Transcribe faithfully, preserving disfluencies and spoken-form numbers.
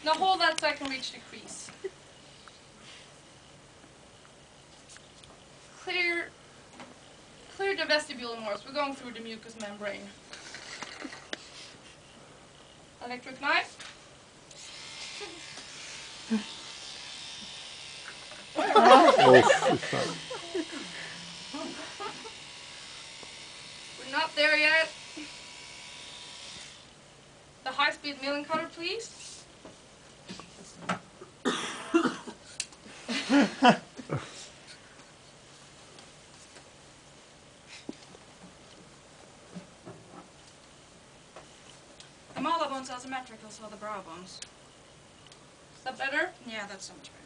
Now hold that so I can reach the crease. Clear, clear the vestibule more, so we're going through the mucous membrane. Electric knife. Oh, fy fan. We're not there yet. The high-speed milling cutter, please. The molar bones are symmetrical, so the brow bones. Is that better? Yeah, that's so much better.